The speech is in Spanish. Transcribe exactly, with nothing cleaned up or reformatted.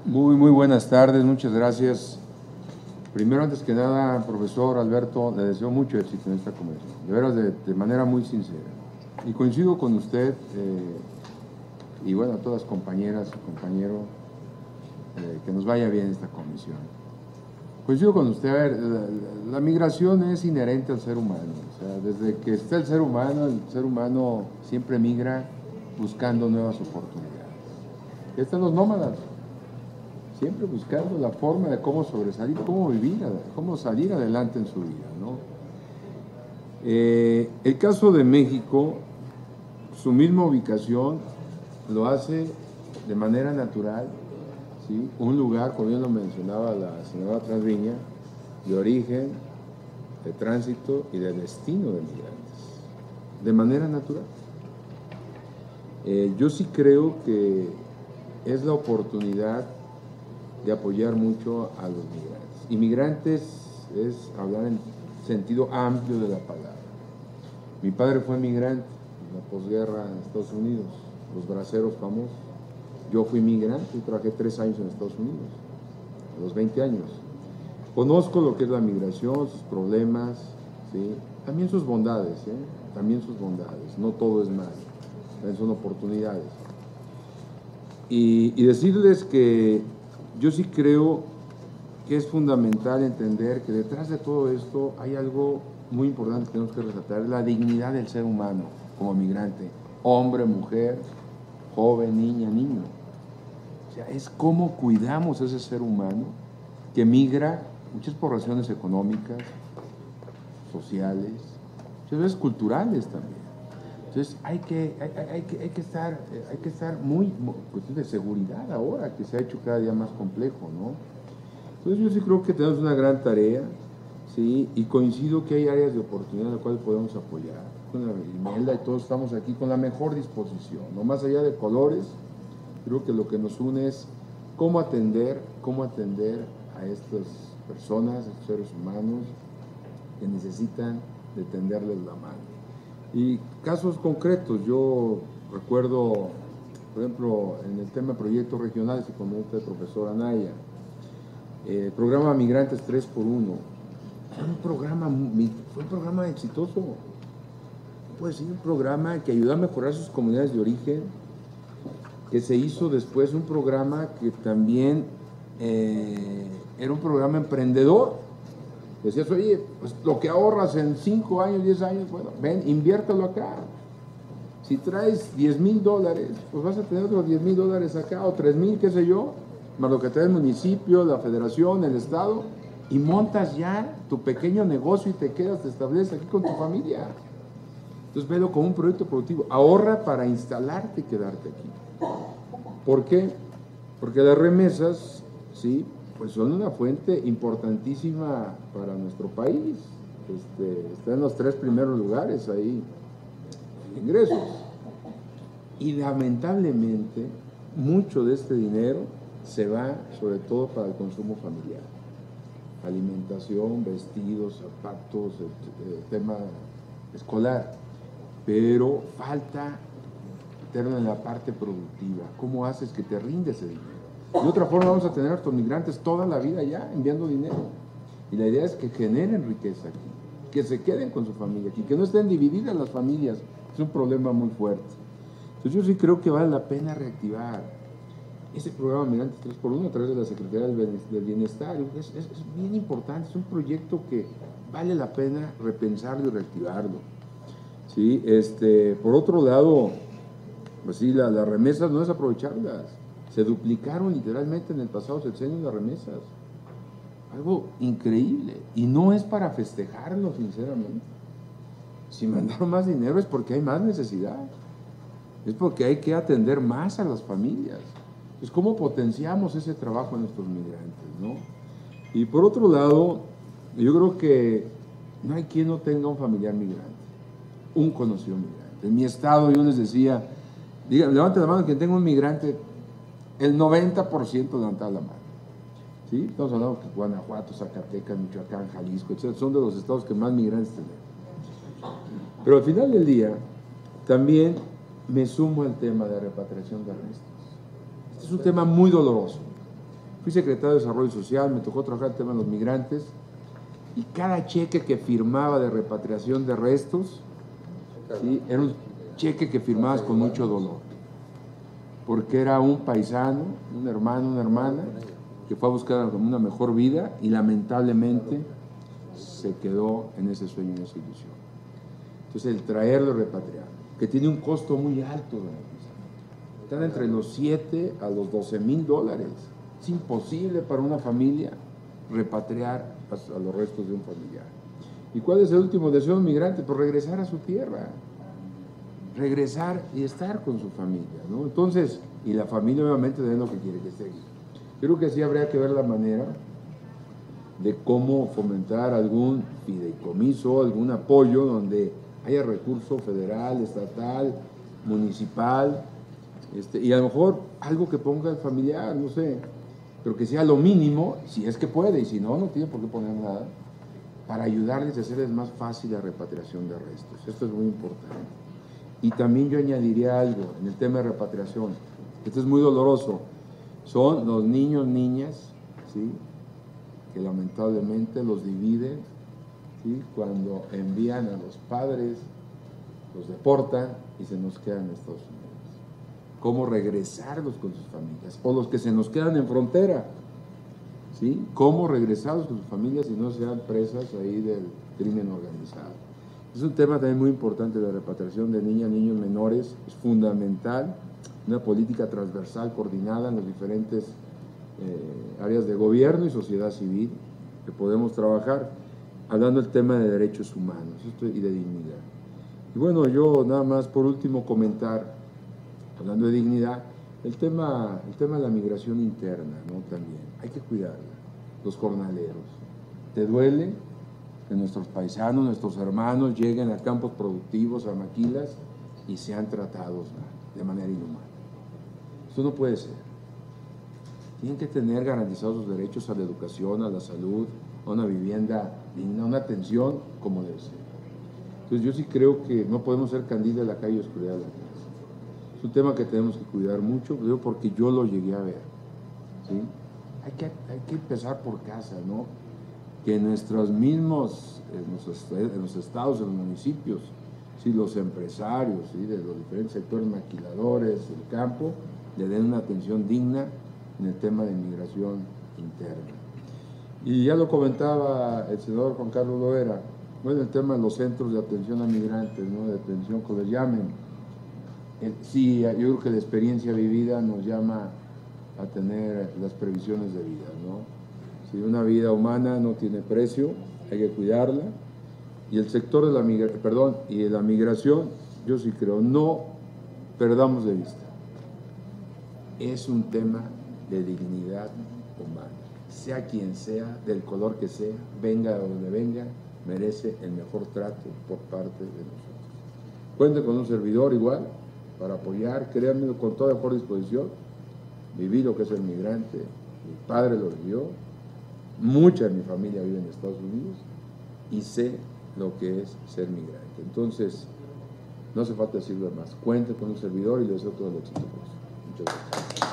Muy, muy buenas tardes, muchas gracias. Primero, antes que nada, profesor Alberto, le deseo mucho éxito en esta conversación, de veras, de, de manera muy sincera. Y coincido con usted, eh, y bueno, a todas las compañeras y compañeros, eh, que nos vaya bien esta comisión. Coincido con usted, a ver, la, la migración es inherente al ser humano, o sea, desde que está el ser humano, el ser humano siempre migra buscando nuevas oportunidades. Y están los nómadas, siempre buscando la forma de cómo sobresalir, cómo vivir, cómo salir adelante en su vida, ¿no? Eh, el caso de México, su misma ubicación lo hace de manera natural, ¿sí? Un lugar, como ya lo mencionaba la señora Transviña, de origen, de tránsito y de destino de migrantes, de manera natural. Eh, yo sí creo que es la oportunidad de apoyar mucho a los migrantes. Inmigrantes es hablar en sentido amplio de la palabra. Mi padre fue migrante en la posguerra en Estados Unidos, los braceros famosos. Yo fui migrante y trabajé tres años en Estados Unidos, a los veinte años. Conozco lo que es la migración, sus problemas, ¿sí? También sus bondades, ¿eh? También sus bondades. No todo es malo, también son oportunidades. Y, y decirles que yo sí creo que es fundamental entender que detrás de todo esto hay algo muy importante que tenemos que resaltar, la dignidad del ser humano como migrante, hombre, mujer, joven, niña, niño. O sea, es cómo cuidamos a ese ser humano que migra, muchas por razones económicas, sociales, muchas veces culturales también. Entonces hay que, hay, hay, que, hay, que, estar, hay que estar muy, cuestión de seguridad ahora, que se ha hecho cada día más complejo, ¿no? Entonces yo sí creo que tenemos una gran tarea, ¿sí? Y coincido que hay áreas de oportunidad en las cuales podemos apoyar. Con la Imelda y todos estamos aquí con la mejor disposición, no más allá de colores, creo que lo que nos une es cómo atender, cómo atender a estas personas, a estos seres humanos que necesitan de tenderles la mano. Y casos concretos, yo recuerdo, por ejemplo, en el tema de proyectos regionales que comenta el profesor Anaya, el eh, programa Migrantes tres por uno, fue un programa, fue un programa exitoso, puede ser un programa que ayudó a mejorar sus comunidades de origen, que se hizo después un programa que también eh, era un programa emprendedor. Decías, oye, pues lo que ahorras en cinco años, diez años, bueno, ven, inviértelo acá. Si traes diez mil dólares, pues vas a tener otros diez mil dólares acá, o tres mil, qué sé yo, más lo que trae el municipio, la federación, el estado, y montas ya tu pequeño negocio y te quedas, te estableces aquí con tu familia. Entonces velo como un proyecto productivo. Ahorra para instalarte y quedarte aquí. ¿Por qué? Porque las remesas, sí, pues son una fuente importantísima para nuestro país. Este, está en los tres primeros lugares ahí, ingresos. Y lamentablemente, mucho de este dinero se va sobre todo para el consumo familiar. Alimentación, vestidos, zapatos, el, el tema escolar. Pero falta meterlo en la parte productiva. ¿Cómo haces que te rinde ese dinero? De otra forma vamos a tener a estos migrantes toda la vida ya enviando dinero. Y la idea es que generen riqueza aquí, que se queden con su familia aquí, que no estén divididas las familias. Es un problema muy fuerte. Entonces yo sí creo que vale la pena reactivar ese programa Migrantes tres por uno a través de la Secretaría del Bienestar. Es, es, es bien importante, es un proyecto que vale la pena repensarlo y reactivarlo. ¿Sí? Este, por otro lado, pues sí, la, las remesas no es aprovecharlas. Se duplicaron literalmente en el pasado sexenio las remesas. Algo increíble. Y no es para festejarlo, sinceramente. Si mandaron más dinero es porque hay más necesidad. Es porque hay que atender más a las familias. Entonces, ¿cómo potenciamos ese trabajo en nuestros migrantes, ¿no? Y por otro lado, yo creo que no hay quien no tenga un familiar migrante, un conocido migrante. En mi estado yo les decía, digan, levante la mano quien tenga un migrante, el noventa por ciento levantaba la mano. ¿Sí? Estamos hablando de Guanajuato, Zacatecas, Michoacán, Jalisco, etcétera. Son de los estados que más migrantes tenemos. Pero al final del día, también me sumo al tema de repatriación de restos. Este es un tema muy doloroso. Fui secretario de Desarrollo Social, me tocó trabajar el tema de los migrantes, y cada cheque que firmaba de repatriación de restos, ¿sí?, era un cheque que firmabas con mucho dolor, porque era un paisano, un hermano, una hermana, que fue a buscar una mejor vida y lamentablemente se quedó en ese sueño, en esa ilusión. Entonces el traerlo y repatriarlo, que tiene un costo muy alto, están entre los siete a los doce mil dólares. Es imposible para una familia repatriar a, a los restos de un familiar. ¿Y cuál es el último deseo de un migrante? Pues regresar a su tierra, regresar y estar con su familia, ¿no? Entonces, y la familia obviamente es lo que quiere que esté aquí. Creo que sí habría que ver la manera de cómo fomentar algún fideicomiso, algún apoyo donde haya recurso federal, estatal, municipal, este, y a lo mejor algo que ponga el familiar, no sé, pero que sea lo mínimo, si es que puede, y si no, no tiene por qué poner nada, para ayudarles a hacerles más fácil la repatriación de restos. Esto es muy importante. Y también yo añadiría algo en el tema de repatriación. Esto es muy doloroso. Son los niños, niñas, ¿sí?, que lamentablemente los dividen, ¿sí?, cuando envían a los padres, los deportan y se nos quedan en Estados Unidos. ¿Cómo regresarlos con sus familias? O los que se nos quedan en frontera, ¿sí?, ¿cómo regresarlos con sus familias y no sean presas ahí del crimen organizado? Es un tema también muy importante, la repatriación de niñas, niños menores. Es fundamental, una política transversal coordinada en las diferentes eh, áreas de gobierno y sociedad civil que podemos trabajar, hablando del tema de derechos humanos esto, y de dignidad. Y bueno, yo nada más por último comentar, hablando de dignidad, el tema, el tema de la migración interna, ¿no? También hay que cuidarla. Los jornaleros, ¿te duele que nuestros paisanos, nuestros hermanos lleguen a campos productivos, a maquilas y sean tratados de manera inhumana? Eso no puede ser. Tienen que tener garantizados sus derechos a la educación, a la salud, a una vivienda digna, a una atención como debe ser. Entonces yo sí creo que no podemos ser candil de la calle y oscuridad de la casa. Es un tema que tenemos que cuidar mucho, porque yo lo llegué a ver, ¿sí? Hay que, hay que empezar por casa, ¿no? Que nuestros mismos, en nuestros, en los estados, en los municipios, ¿sí?, los empresarios, ¿sí?, de los diferentes sectores maquiladores, el campo, le den una atención digna en el tema de inmigración interna. Y ya lo comentaba el senador Juan Carlos Loera, bueno, el tema de los centros de atención a migrantes, ¿no?, de atención que les llamen. El, sí, yo creo que la experiencia vivida nos llama a tener las previsiones de vida, ¿no? Si una vida humana no tiene precio, hay que cuidarla. Y el sector de la migración, perdón, y de la migración, yo sí creo, no perdamos de vista. Es un tema de dignidad humana. Sea quien sea, del color que sea, venga de donde venga, merece el mejor trato por parte de nosotros. Cuente con un servidor igual, para apoyar, créanme, con toda mejor disposición. Viví lo que es el migrante, mi padre lo vivió, mucha de mi familia vive en Estados Unidos y sé lo que es ser migrante. Entonces, no hace falta decirlo más. Cuente con un servidor y le deseo todo el éxito por eso. Muchas gracias.